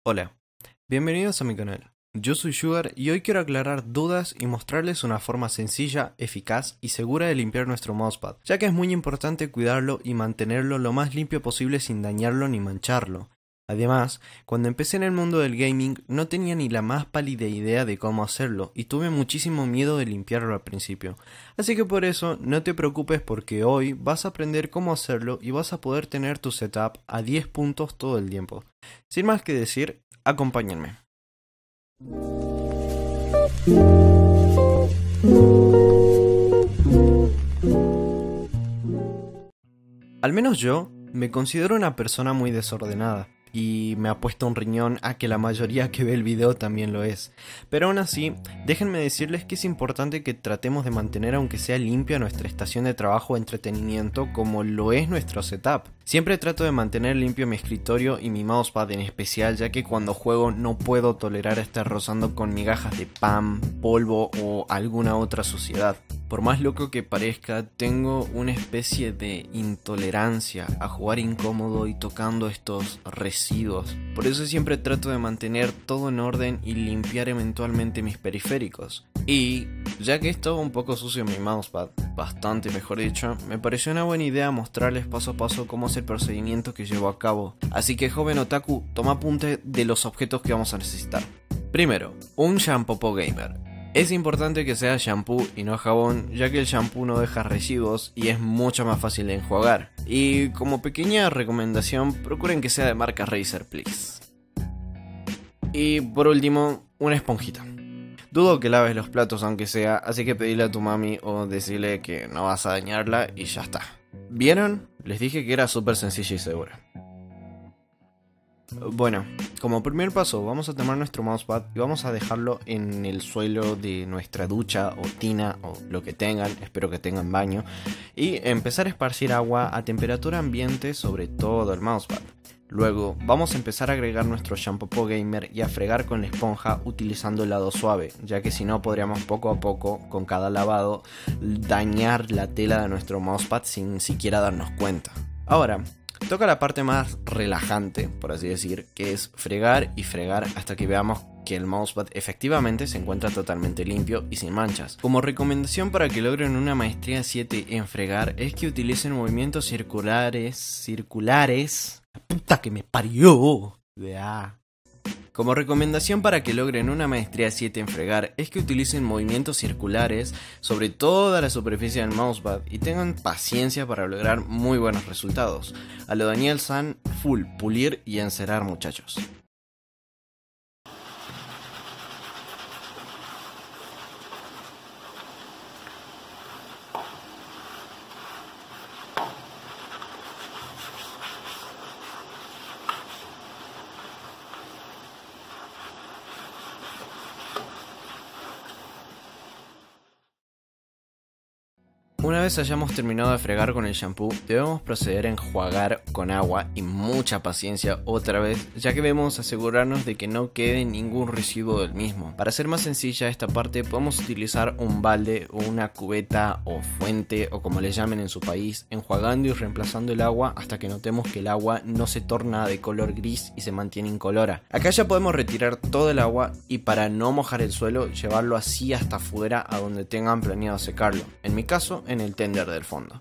Hola, bienvenidos a mi canal. Yo soy Sugar y hoy quiero aclarar dudas y mostrarles una forma sencilla, eficaz y segura de limpiar nuestro mousepad, ya que es muy importante cuidarlo y mantenerlo lo más limpio posible sin dañarlo ni mancharlo. Además, cuando empecé en el mundo del gaming no tenía ni la más pálida idea de cómo hacerlo y tuve muchísimo miedo de limpiarlo al principio. Así que por eso no te preocupes porque hoy vas a aprender cómo hacerlo y vas a poder tener tu setup a 10 puntos todo el tiempo. Sin más que decir, acompáñenme. Al menos yo me considero una persona muy desordenada y me apuesto un riñón a que la mayoría que ve el video también lo es. Pero aún así, déjenme decirles que es importante que tratemos de mantener aunque sea limpia nuestra estación de trabajo o entretenimiento como lo es nuestro setup. Siempre trato de mantener limpio mi escritorio y mi mousepad en especial, ya que cuando juego no puedo tolerar estar rozando con migajas de pan, polvo o alguna otra suciedad. Por más loco que parezca, tengo una especie de intolerancia a jugar incómodo y tocando estos residuos. Por eso siempre trato de mantener todo en orden y limpiar eventualmente mis periféricos. Y ya que estaba un poco sucio mi mousepad, bastante mejor dicho, me pareció una buena idea mostrarles paso a paso cómo es el procedimiento que llevo a cabo. Así que joven otaku, toma apunte de los objetos que vamos a necesitar. Primero, un shampoo gamer. Es importante que sea shampoo y no jabón, ya que el shampoo no deja residuos y es mucho más fácil de enjuagar. Y como pequeña recomendación, procuren que sea de marca Razer, please. Y por último, una esponjita. Dudo que laves los platos aunque sea, así que pedile a tu mami o decirle que no vas a dañarla y ya está. ¿Vieron? Les dije que era súper sencilla y segura. Bueno, como primer paso vamos a tomar nuestro mousepad y vamos a dejarlo en el suelo de nuestra ducha o tina o lo que tengan, espero que tengan baño, y empezar a esparcir agua a temperatura ambiente sobre todo el mousepad. Luego vamos a empezar a agregar nuestro shampoo gamer y a fregar con la esponja utilizando el lado suave, ya que si no podríamos poco a poco, con cada lavado, dañar la tela de nuestro mousepad sin siquiera darnos cuenta. Ahora, toca la parte más relajante, por así decir, que es fregar y fregar hasta que veamos que el mousepad efectivamente se encuentra totalmente limpio y sin manchas. Como recomendación para que logren una maestría 7 en fregar es que utilicen movimientos circulares. ¡La puta que me parió! Como recomendación para que logren una maestría 7 en fregar es que utilicen movimientos circulares sobre toda la superficie del mousepad y tengan paciencia para lograr muy buenos resultados. A lo Daniel San, full, pulir y encerar, muchachos. Una vez hayamos terminado de fregar con el shampoo, debemos proceder a enjuagar con agua y mucha paciencia otra vez, ya que debemos asegurarnos de que no quede ningún residuo del mismo. Para hacer más sencilla esta parte, podemos utilizar un balde o una cubeta o fuente o como le llamen en su país, enjuagando y reemplazando el agua hasta que notemos que el agua no se torna de color gris y se mantiene incolora. Acá ya podemos retirar todo el agua y para no mojar el suelo, llevarlo así hasta afuera a donde tengan planeado secarlo. En mi caso, en el tender del fondo.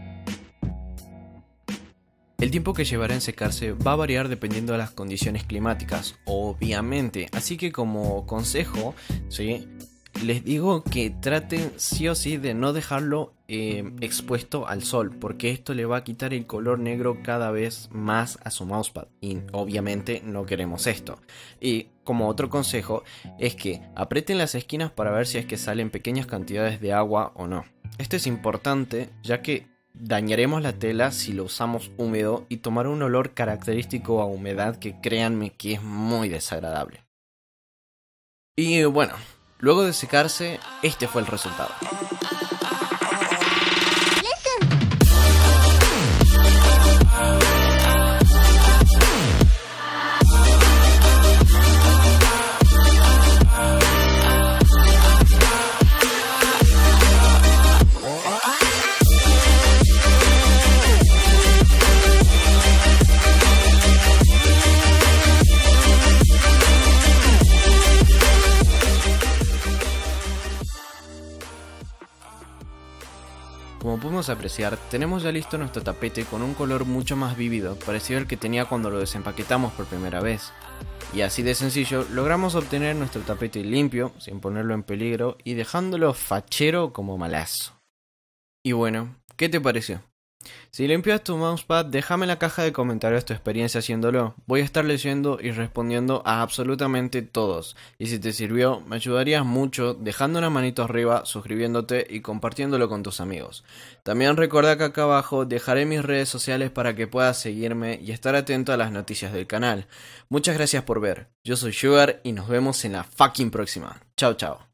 El tiempo que llevará en secarse va a variar dependiendo de las condiciones climáticas, obviamente, así que como consejo, ¿sí?, les digo que traten sí o sí de no dejarlo expuesto al sol, porque esto le va a quitar el color negro cada vez más a su mousepad y obviamente no queremos esto. Y como otro consejo es que aprieten las esquinas para ver si es que salen pequeñas cantidades de agua o no. Esto es importante ya que dañaremos la tela si lo usamos húmedo y tomará un olor característico a humedad que créanme que es muy desagradable. Y bueno, luego de secarse, este fue el resultado. podemos apreciar, tenemos ya listo nuestro tapete con un color mucho más vívido, parecido al que tenía cuando lo desempaquetamos por primera vez. Y así de sencillo, logramos obtener nuestro tapete limpio, sin ponerlo en peligro y dejándolo fachero como malazo. Y bueno, ¿qué te pareció? Si limpias tu mousepad, déjame en la caja de comentarios tu experiencia haciéndolo. Voy a estar leyendo y respondiendo a absolutamente todos. Y si te sirvió, me ayudarías mucho dejando una manito arriba, suscribiéndote y compartiéndolo con tus amigos. También recuerda que acá abajo dejaré mis redes sociales para que puedas seguirme y estar atento a las noticias del canal. Muchas gracias por ver. Yo soy Sugar y nos vemos en la fucking próxima. Chao, chao.